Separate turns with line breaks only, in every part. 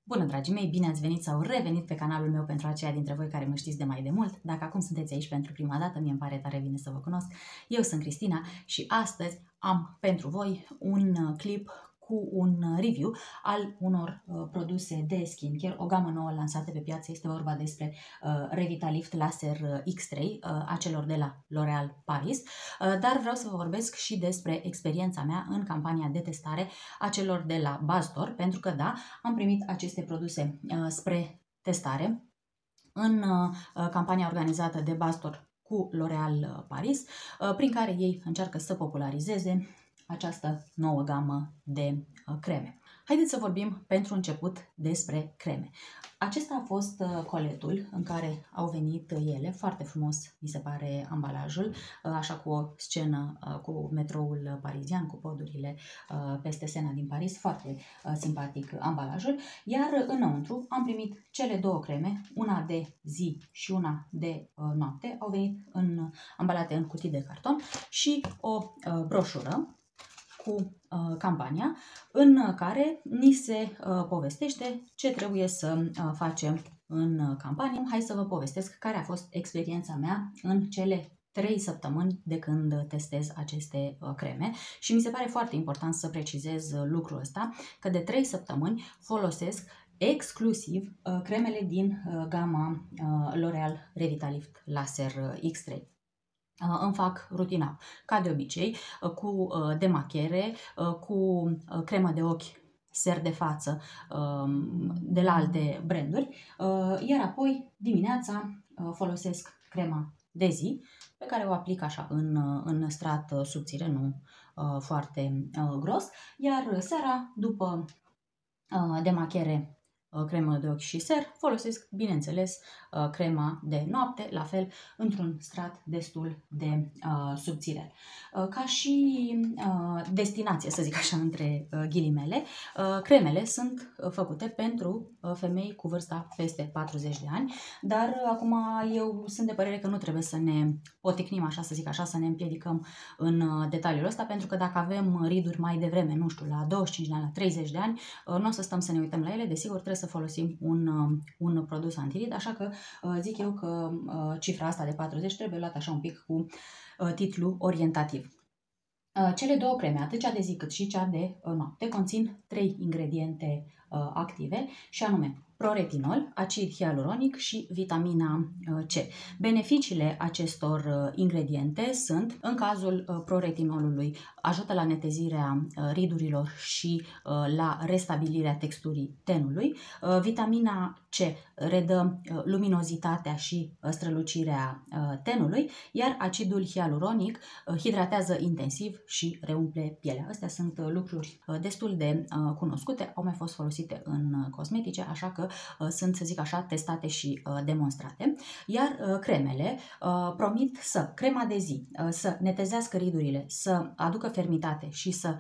Bună, dragii mei, bine ați venit sau revenit pe canalul meu pentru aceia dintre voi care mă știți de mai de mult. Dacă acum sunteți aici pentru prima dată, mie îmi pare tare bine să vă cunosc. Eu sunt Cristina și astăzi am pentru voi un clip cu un review al unor produse de skincare, o gamă nouă lansată pe piață. Este vorba despre Revitalift Laser X3, a celor de la L'Oréal Paris, dar vreau să vă vorbesc și despre experiența mea în campania de testare a celor de la Bastor, pentru că da, am primit aceste produse spre testare în campania organizată de Bastor cu L'Oréal Paris, prin care ei încearcă să popularizeze această nouă gamă de creme. Haideți să vorbim pentru început despre creme. Acesta a fost coletul în care au venit ele, foarte frumos mi se pare ambalajul, așa cu o scenă cu metroul parizian, cu podurile peste Sena din Paris, foarte simpatic ambalajul, iar înăuntru am primit cele două creme, una de zi și una de noapte, au venit ambalate în cutii de carton și o broșură cu campania în care ni se povestește ce trebuie să facem în campanie. Hai să vă povestesc care a fost experiența mea în cele 3 săptămâni de când testez aceste creme și mi se pare foarte important să precizez lucrul ăsta, că de 3 săptămâni folosesc exclusiv cremele din gama L'Oréal Revitalift Laser X3. Îmi fac rutina, ca de obicei, cu demachiere, cu cremă de ochi, ser de față de la alte branduri, iar apoi dimineața folosesc crema de zi, pe care o aplic așa în strat subțire, nu foarte gros, iar seara, după demachiere, cremă de ochi și ser, folosesc, bineînțeles, crema de noapte, la fel, într-un strat destul de subțire. Ca și destinație, să zic așa, între ghilimele, cremele sunt făcute pentru femei cu vârsta peste 40 de ani, dar acum eu sunt de părere că nu trebuie să ne poticnim, așa să zic așa, să ne împiedicăm în detaliul ăsta, pentru că dacă avem riduri mai devreme, nu știu, la 25 de ani, la 30 de ani, nu o să stăm să ne uităm la ele, desigur trebuie să folosim un produs antirid, așa că zic eu că cifra asta de 40 trebuie luată așa un pic cu titlu orientativ. Cele două creme, atât cea de zi cât și cea de noapte, conțin 3 ingrediente active și anume proretinol, acid hialuronic și vitamina C. Beneficiile acestor ingrediente sunt, în cazul proretinolului, ajută la netezirea ridurilor și la restabilirea texturii tenului. Vitamina C redă luminozitatea și strălucirea tenului, iar acidul hialuronic hidratează intensiv și reumple pielea. Astea sunt lucruri destul de cunoscute, au mai fost folosite în cosmetice, așa că sunt, să zic așa, testate și demonstrate. Iar cremele promit crema de zi, să netezească ridurile, să aducă fermitate și să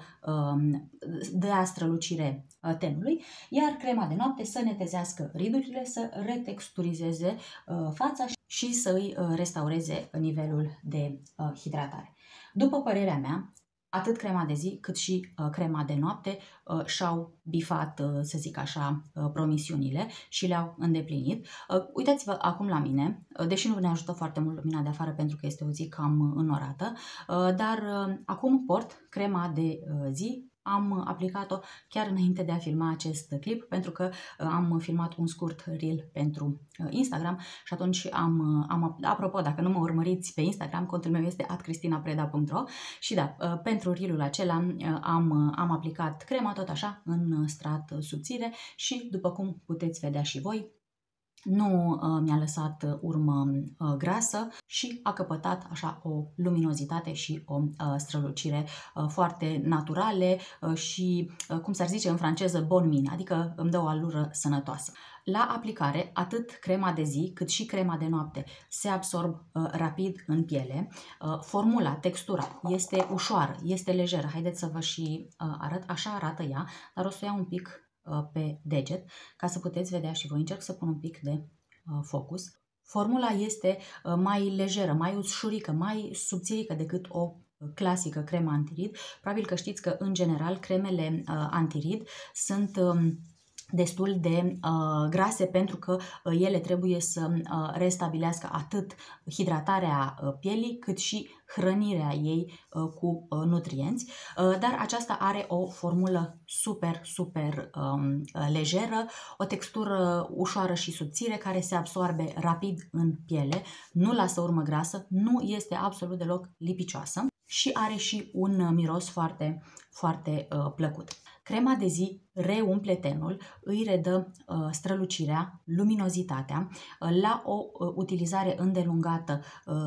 dea strălucire tenului, iar crema de noapte să netezească ridurile, să retexturizeze fața și să îi restaureze nivelul de hidratare. După părerea mea, atât crema de zi cât și crema de noapte și-au bifat, să zic așa, promisiunile și le-au îndeplinit. Uitați-vă acum la mine, deși nu ne ajută foarte mult lumina de afară pentru că este o zi cam înnorată, dar acum port crema de zi. Am aplicat-o chiar înainte de a filma acest clip, pentru că am filmat un scurt reel pentru Instagram și atunci apropo, dacă nu mă urmăriți pe Instagram, contul meu este @cristina-preda.ro și da, pentru reel-ul acela am aplicat crema tot așa în strat subțire și după cum puteți vedea și voi, nu mi-a lăsat urmă grasă și a căpătat așa o luminozitate și o strălucire foarte naturale și, cum s-ar zice în franceză, bon mine, adică îmi dă o alură sănătoasă. La aplicare, atât crema de zi cât și crema de noapte se absorb rapid în piele. Formula, textura este ușoară, este lejeră. Haideți să vă și arăt, așa arată ea, dar o să o iau un pic pe deget, ca să puteți vedea și voi. Încerc să pun un pic de focus. Formula este mai lejeră, mai ușurică, mai subțirică decât o clasică cremă antirid. Probabil că știți că, în general, cremele antirid sunt destul de grase, pentru că ele trebuie să restabilească atât hidratarea pielii cât și hrănirea ei cu nutrienți, dar aceasta are o formulă super lejeră, o textură ușoară și subțire care se absorbe rapid în piele, nu lasă urmă grasă, nu este absolut deloc lipicioasă și are și un miros foarte plăcut. Crema de zi reumple tenul, îi redă strălucirea, luminozitatea. La o utilizare îndelungată,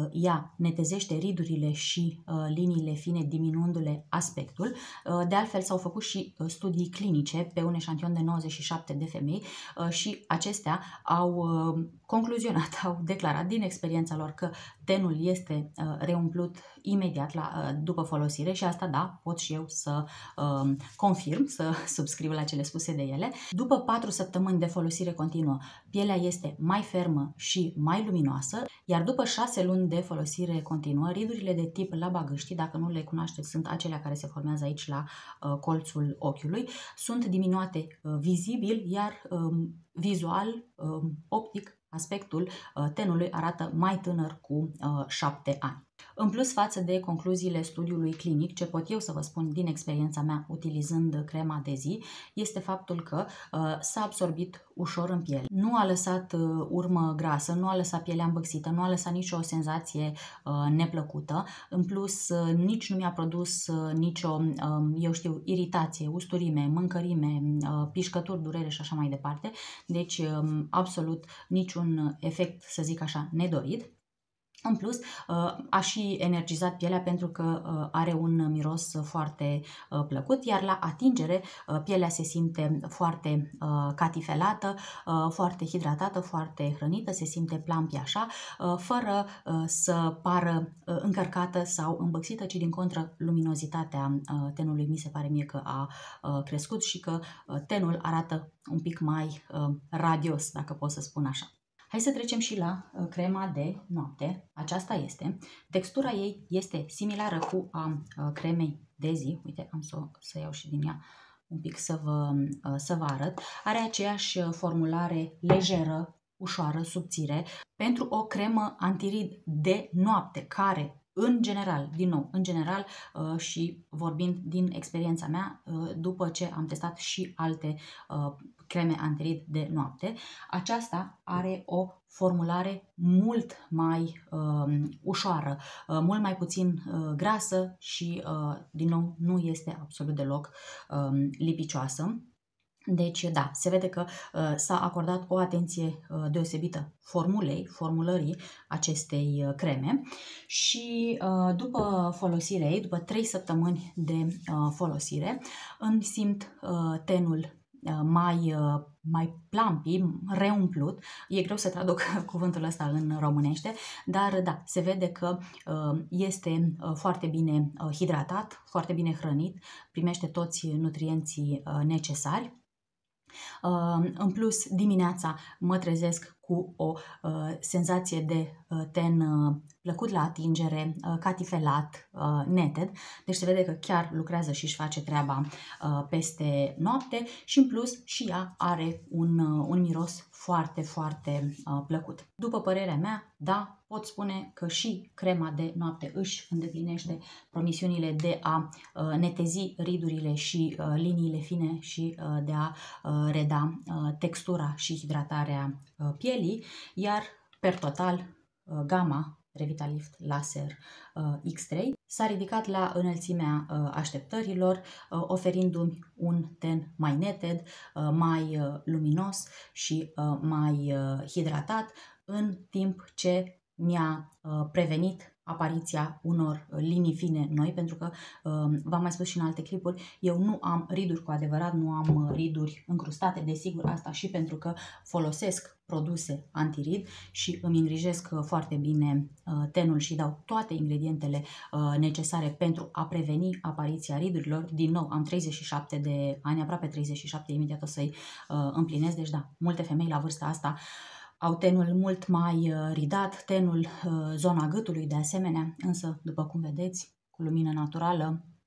ea netezește ridurile și liniile fine, diminuându-le aspectul. De altfel, s-au făcut și studii clinice pe un eșantion de 97 de femei și acestea au concluzionat, au declarat din experiența lor că tenul este reumplut imediat după folosire și asta, da, pot și eu să confirm, să subscriu la cele spuse de ele. După 4 săptămâni de folosire continuă, pielea este mai fermă și mai luminoasă, iar după 6 luni de folosire continuă, ridurile de tip labagâștii, dacă nu le cunoașteți, sunt acelea care se formează aici la colțul ochiului, sunt diminuate vizibil, iar vizual, optic, aspectul tenului arată mai tânăr cu 7 ani. În plus, față de concluziile studiului clinic, ce pot eu să vă spun din experiența mea utilizând crema de zi, este faptul că s-a absorbit ușor în piele. Nu a lăsat urmă grasă, nu a lăsat pielea îmbăxită, nu a lăsat nicio senzație neplăcută. În plus, nici nu mi-a produs nicio, iritație, usturime, mâncărime, pișcături, durere și așa mai departe. Deci, absolut niciun efect, să zic așa, nedorit. În plus, a și energizat pielea pentru că are un miros foarte plăcut, iar la atingere pielea se simte foarte catifelată, foarte hidratată, foarte hrănită, se simte plump așa, fără să pară încărcată sau îmbăxită, ci din contră luminozitatea tenului mi se pare mie că a crescut și că tenul arată un pic mai radios, dacă pot să spun așa. Hai să trecem și la crema de noapte. Aceasta este. Textura ei este similară cu a cremei de zi. Uite, am să iau și din ea un pic să vă arăt. Are aceeași formulare lejeră, ușoară, subțire, pentru o cremă antirid de noapte, care în general, din nou, în general și vorbind din experiența mea, după ce am testat și alte creme antirid de noapte, aceasta are o formulare mult mai ușoară, mult mai puțin grasă și, din nou, nu este absolut deloc lipicioasă. Deci, da, se vede că s-a acordat o atenție deosebită formulării acestei creme și după folosirea ei, după 3 săptămâni de folosire, îmi simt tenul mai plumpy, reumplut. E greu să traduc cuvântul ăsta în românește, dar da, se vede că este foarte bine hidratat, foarte bine hrănit, primește toți nutrienții necesari. În plus, dimineața mă trezesc cu o senzație de ten plăcut la atingere, catifelat, neted. Deci se vede că chiar lucrează și își face treaba peste noapte și în plus și ea are un miros foarte plăcut. După părerea mea, da, pot spune că și crema de noapte își îndeplinește promisiunile de a netezi ridurile și liniile fine și de a reda textura și hidratarea pielii, iar per total gama Revitalift Laser X3 s-a ridicat la înălțimea așteptărilor, oferindu-mi un ten mai neted, mai luminos și mai hidratat, în timp ce mi-a prevenit apariția unor linii fine noi, pentru că, v-am mai spus și în alte clipuri, eu nu am riduri cu adevărat, nu am riduri încrustate, desigur, asta și pentru că folosesc produse antirid și îmi îngrijesc foarte bine tenul și dau toate ingredientele necesare pentru a preveni apariția ridurilor. Din nou, am 37 de ani, aproape 37, imediat o să-i împlinesc, deci da, multe femei la vârsta asta au tenul mult mai ridat, tenul, zona gâtului de asemenea, însă, după cum vedeți, cu lumină naturală,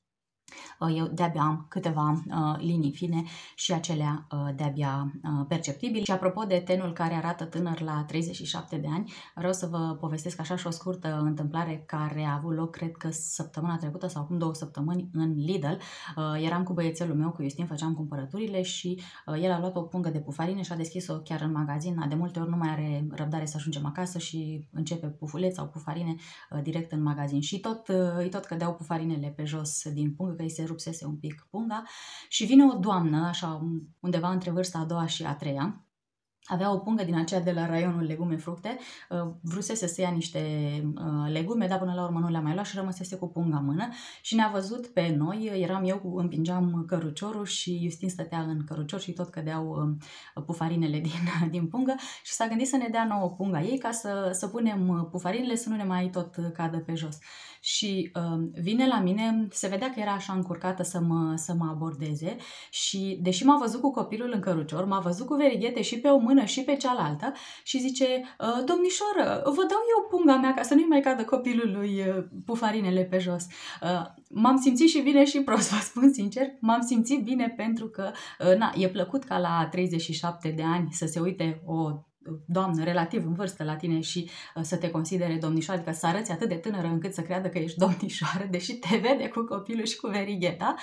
Eu de-abia am câteva linii fine și acelea de-abia perceptibile. Și apropo de tenul care arată tânăr la 37 de ani, vreau să vă povestesc așa și o scurtă întâmplare care a avut loc, cred că săptămâna trecută sau acum 2 săptămâni în Lidl. Eram cu băiețelul meu, cu Justin, făceam cumpărăturile și el a luat o pungă de pufarine și a deschis-o chiar în magazin. De multe ori nu mai are răbdare să ajungem acasă și începe pufuleț sau pufarine direct în magazin. Și îi tot cădeau pufarinele pe jos din pungă, că îi se rupsese un pic punga și vine o doamnă, așa undeva între vârsta a doua și a treia, avea o pungă din aceea de la raionul legume-fructe, vrusese să ia niște legume, dar până la urmă nu le-a mai luat și rămăsese cu punga în mână și ne-a văzut pe noi, eram eu, împingeam căruciorul și Justin stătea în cărucior și tot cădeau pufarinele din pungă și s-a gândit să ne dea nouă punga ei ca să punem pufarinele să nu ne mai tot cadă pe jos. Și vine la mine, se vedea că era așa încurcată să mă abordeze și deși m-a văzut cu copilul în cărucior, m-a văzut cu verighete și pe o mână și pe cealaltă și zice: domnișoară, vă dau eu punga mea ca să nu-i mai cadă copilului pufarinele pe jos. M-am simțit și bine și prost, vă spun sincer, m-am simțit bine pentru că e plăcut ca la 37 de ani să se uite o doamnă relativ în vârstă la tine și să te considere domnișoară, adică să arăți atât de tânără încât să creadă că ești domnișoară, deși te vede cu copilul și cu verigheta.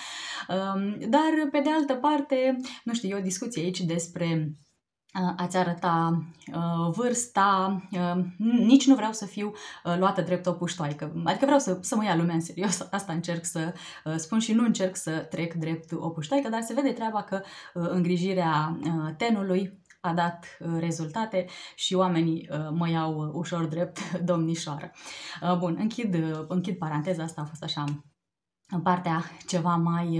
Dar, pe de altă parte, nu știu, e o discuție aici despre a-ți arăta vârsta, nici nu vreau să fiu luată drept o puștoaică, adică vreau să mă ia lumea în serios, asta încerc să spun și nu încerc să trec drept o puștoaică, dar se vede treaba că îngrijirea tenului a dat rezultate și oamenii mă iau ușor drept domnișoară. Bun, închid paranteza asta, a fost așa în partea ceva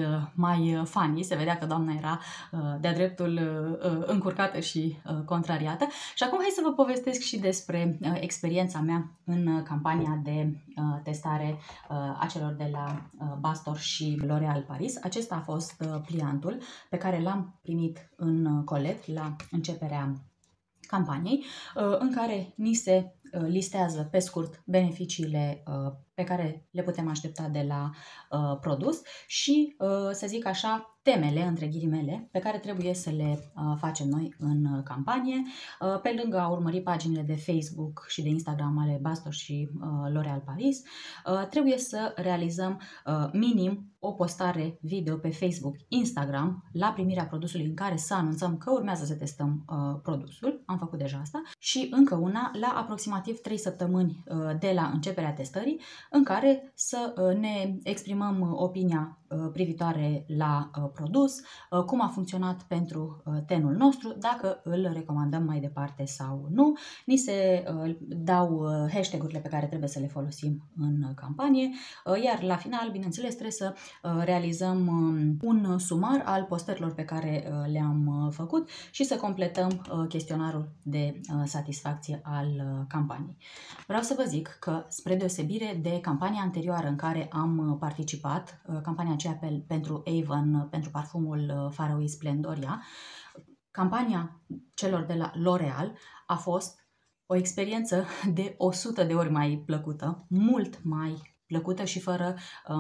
mai funny, se vedea că doamna era de-a dreptul încurcată și contrariată. Și acum hai să vă povestesc și despre experiența mea în campania de testare a celor de la Bastor și L'Oréal Paris. Acesta a fost pliantul pe care l-am primit în colet la începerea campaniei, în care ni se listează pe scurt beneficiile pe care le putem aștepta de la produs și, să zic așa, temele, între ghilimele, pe care trebuie să le facem noi în campanie. Pe lângă a urmări paginile de Facebook și de Instagram ale Bastor și L'Oréal Paris, trebuie să realizăm minim o postare video pe Facebook, Instagram, la primirea produsului în care să anunțăm că urmează să testăm produsul. Am făcut deja asta. Și încă una la aproximativ 3 săptămâni de la începerea testării, în care să ne exprimăm opinia privitoare la produs, cum a funcționat pentru tenul nostru, dacă îl recomandăm mai departe sau nu. Ni se dau hashtag-urile pe care trebuie să le folosim în campanie, iar la final, bineînțeles, trebuie să realizăm un sumar al postărilor pe care le-am făcut și să completăm chestionarul de satisfacție al campaniei. Vreau să vă zic că, spre deosebire de campania anterioară în care am participat, campania aceea pentru Avon, pentru parfumul Faraway Splendoria, campania celor de la L'Oréal a fost o experiență de 100 de ori mai plăcută, mult mai plăcută și fără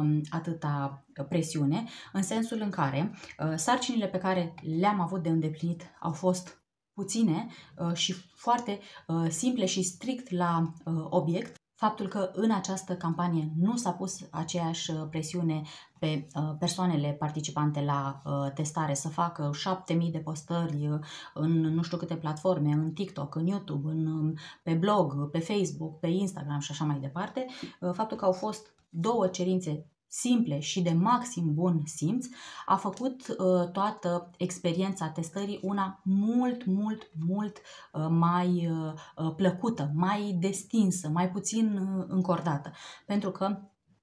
atâta presiune, în sensul în care sarcinile pe care le-am avut de îndeplinit au fost puține și foarte simple și strict la obiect. Faptul că în această campanie nu s-a pus aceeași presiune pe persoanele participante la testare să facă 7000 de postări în nu știu câte platforme, în TikTok, în YouTube, pe blog, pe Facebook, pe Instagram și așa mai departe, faptul că au fost 2 cerințe simple și de maxim bun simț, a făcut toată experiența testării una mult mai plăcută, mai destinsă, mai puțin încordată. Pentru că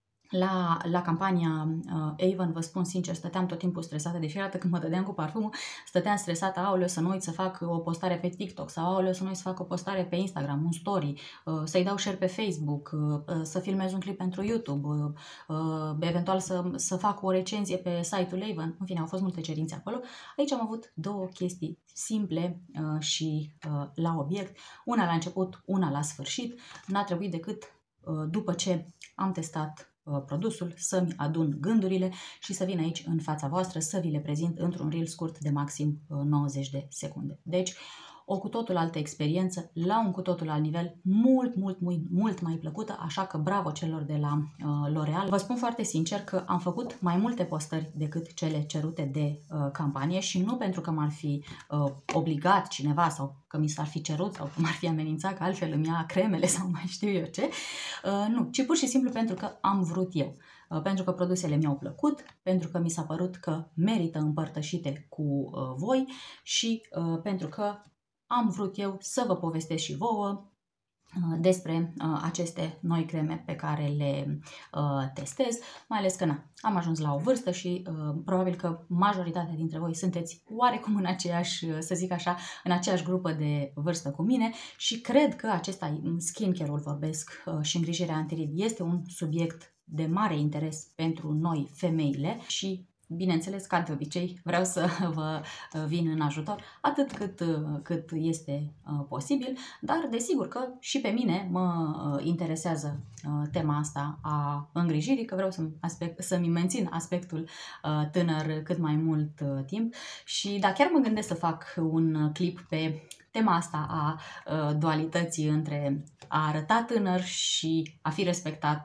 la campania Avon, vă spun sincer, stăteam tot timpul stresată, de fiecare dată când mă dădeam cu parfumul, stăteam stresată, aoleu, să nu uit să fac o postare pe TikTok sau aoleu, să nu uit să fac o postare pe Instagram, un story, să-i dau share pe Facebook, să filmez un clip pentru YouTube, eventual să fac o recenzie pe site-ul Avon. În fine, au fost multe cerințe acolo. Aici am avut 2 chestii simple și la obiect, una la început, una la sfârșit. N-a trebuit decât, după ce am testat produsul, să-mi adun gândurile și să vin aici în fața voastră să vi le prezint într-un reel scurt de maxim 90 de secunde. Deci, o cu totul altă experiență, la un cu totul alt nivel, mult mai plăcută, așa că bravo celor de la L'Oréal. Vă spun foarte sincer că am făcut mai multe postări decât cele cerute de campanie și nu pentru că m-ar fi obligat cineva sau că mi s-ar fi cerut sau că m-ar fi amenințat că altfel îmi ia cremele sau mai știu eu ce, nu, ci pur și simplu pentru că am vrut eu. Pentru că produsele mi-au plăcut, pentru că mi s-a părut că merită împărtășite cu voi și pentru că am vrut eu să vă povestesc și vouă despre aceste noi creme pe care le testez, mai ales că am ajuns la o vârstă și probabil că majoritatea dintre voi sunteți oarecum în aceeași, să zic așa, în aceeași grupă de vârstă cu mine și cred că acesta, skincare-ul vorbesc și îngrijirea antirid, este un subiect de mare interes pentru noi femeile și bineînțeles, ca de obicei, vreau să vă vin în ajutor atât cât este posibil, dar desigur că și pe mine mă interesează tema asta a îngrijirii, că vreau să-mi mențin aspectul tânăr cât mai mult timp și da, chiar mă gândesc să fac un clip pe tema asta a dualității între a arăta tânăr și a fi respectat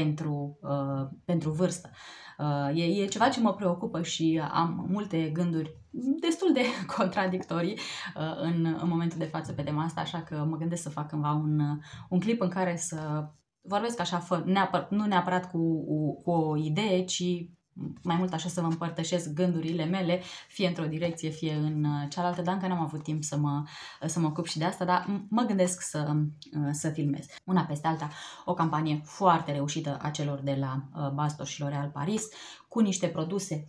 pentru vârstă. E ceva ce mă preocupă și am multe gânduri destul de contradictorii în momentul de față pe tema asta, așa că mă gândesc să fac cândva un clip în care să vorbesc așa, nu neapărat cu o idee, ci mai mult așa să vă împărtășesc gândurile mele, fie într-o direcție, fie în cealaltă, dar încă n-am avut timp să mă ocup și de asta, dar mă gândesc să filmez. Una peste alta, o campanie foarte reușită a celor de la Bastos și L'Oréal Paris, cu niște produse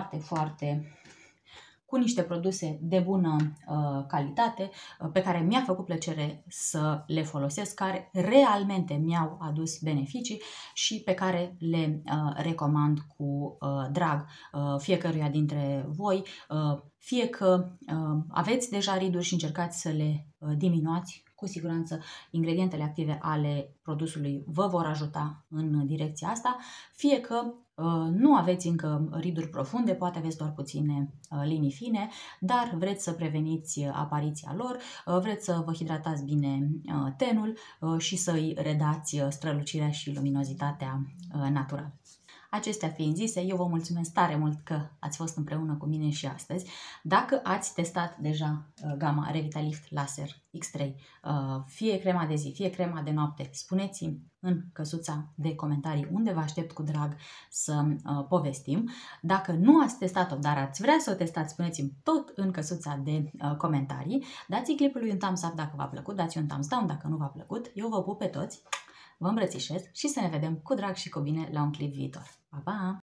cu niște produse de bună calitate, pe care mi-a făcut plăcere să le folosesc, care realmente mi-au adus beneficii și pe care le recomand cu drag fiecăruia dintre voi, fie că aveți deja riduri și încercați să le diminuați. Cu siguranță ingredientele active ale produsului vă vor ajuta în direcția asta, fie că nu aveți încă riduri profunde, poate aveți doar puține linii fine, dar vreți să preveniți apariția lor, vreți să vă hidratați bine tenul și să îi redați strălucirea și luminozitatea naturală. Acestea fiind zise, eu vă mulțumesc tare mult că ați fost împreună cu mine și astăzi. Dacă ați testat deja gama Revitalift Laser X3, fie crema de zi, fie crema de noapte, spuneți-mi în căsuța de comentarii unde vă aștept cu drag să povestim. Dacă nu ați testat-o, dar ați vrea să o testați, spuneți-mi tot în căsuța de comentarii. Dați-i clipului un thumbs up dacă v-a plăcut, dați-i un thumbs down dacă nu v-a plăcut. Eu vă pup pe toți, vă îmbrățișez și să ne vedem cu drag și cu bine la un clip viitor. Pa, pa!